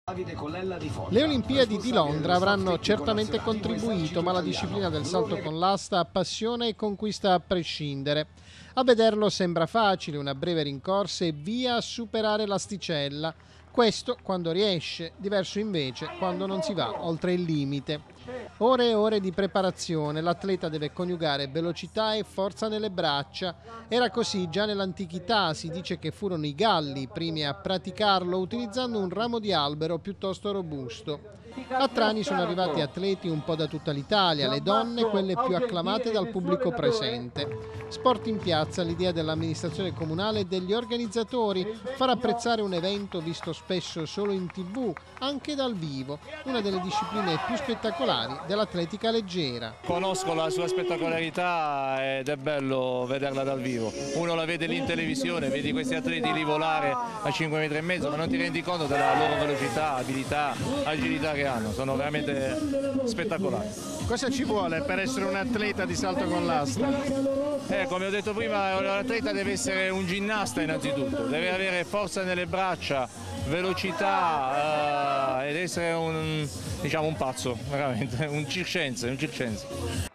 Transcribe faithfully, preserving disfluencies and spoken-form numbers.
Le Olimpiadi di Londra avranno certamente contribuito, ma la disciplina del salto con l'asta appassiona e conquista a prescindere. A vederlo sembra facile, una breve rincorsa e via a superare l'asticella. Questo quando riesce, diverso invece quando non si va oltre il limite. Ore e ore di preparazione, l'atleta deve coniugare velocità e forza nelle braccia. Era così già nell'antichità, si dice che furono i Galli i primi a praticarlo utilizzando un ramo di albero piuttosto robusto. A Trani sono arrivati atleti un po' da tutta l'Italia, le donne quelle più acclamate dal pubblico presente. Sport in piazza, l'idea dell'amministrazione comunale e degli organizzatori, far apprezzare un evento visto spesso solo in tv, anche dal vivo, una delle discipline più spettacolari dell'atletica leggera. Conosco la sua spettacolarità ed è bello vederla dal vivo. Uno la vede lì in televisione, vedi questi atleti lì volare a cinque metri e mezzo, ma non ti rendi conto della loro velocità, abilità, agilità che hanno, sono veramente spettacolari. Cosa ci vuole per essere un atleta di salto con l'asta? Eh, come ho detto prima, l'atleta deve essere un ginnasta innanzitutto, deve avere forza nelle braccia, velocità eh, ed essere un, diciamo, un pazzo, veramente, un circense, un circense.